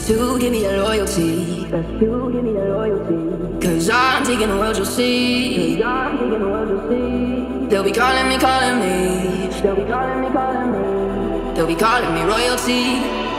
Best to give me that loyalty. Best to give me that loyalty. Cause I'm taking the world, you'll see. Cause I'm taking the world, you'll see. They'll be calling me, calling me. They'll be calling me, calling me. They'll be calling me royalty.